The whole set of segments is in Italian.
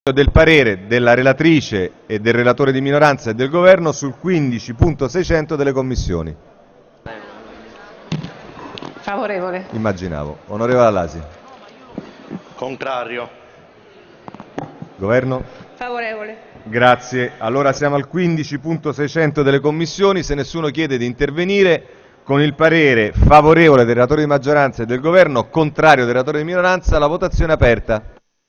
Del parere della relatrice e del relatore di minoranza e del governo sul 15.600 delle commissioni. Favorevole. Immaginavo. Onorevole Allasi. Contrario. Governo? Favorevole. Grazie. Allora siamo al 15.600 delle commissioni. Se nessuno chiede di intervenire, con il parere favorevole del relatore di maggioranza e del governo, contrario del relatore di minoranza, la votazione è aperta.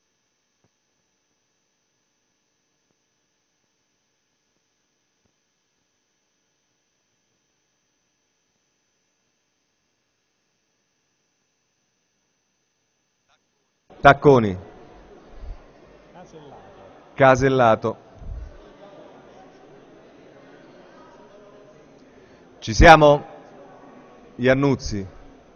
Tacconi. Casellato. Ci siamo? Iannuzzi.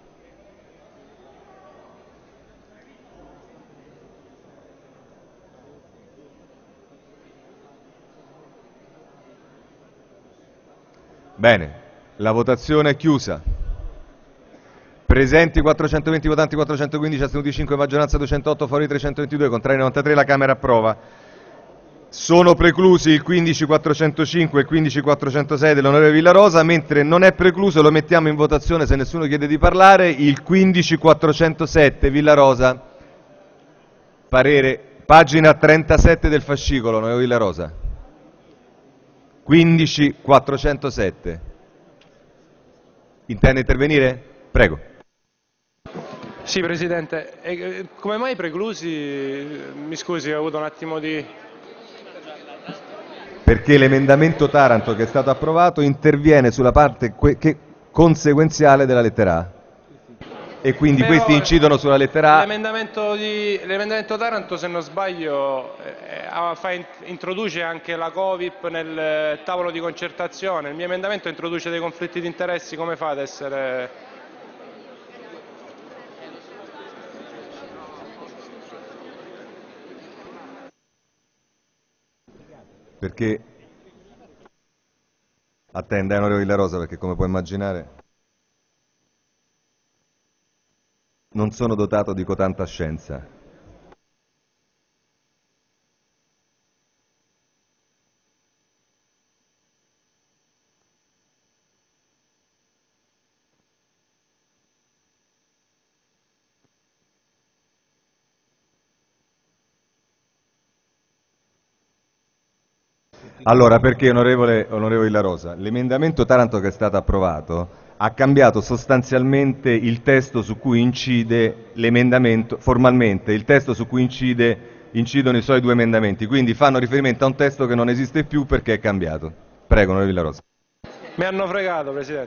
Bene, la votazione è chiusa. Presenti 420 votanti, 415, astenuti 5, maggioranza 208, fuori 322, contrari 93, la Camera approva. Sono preclusi il 15405 e il 15406 dell'onorevole Villarosa, mentre non è precluso, lo mettiamo in votazione se nessuno chiede di parlare, il 15407 Villarosa. Parere, pagina 37 del fascicolo, onorevole Villarosa. 15407. Intende intervenire? Prego. Sì, Presidente. Come mai preclusi? Mi scusi, ho avuto un attimo di... Perché l'emendamento Taranto che è stato approvato interviene sulla parte conseguenziale della lettera A. E quindi Però questi incidono sulla lettera A. L'emendamento Taranto, se non sbaglio, introduce anche la Covip nel tavolo di concertazione. Il mio emendamento introduce dei conflitti di interessi, come fa ad essere... Perché attenda, onorevole Villarosa, perché come può immaginare non sono dotato di cotanta scienza. Allora, perché onorevole Villarosa, l'emendamento Taranto che è stato approvato ha cambiato sostanzialmente il testo su cui incide l'emendamento, formalmente, il testo su cui incidono i suoi due emendamenti, quindi fanno riferimento a un testo che non esiste più perché è cambiato. Prego, onorevole Villarosa. Mi hanno fregato, Presidente.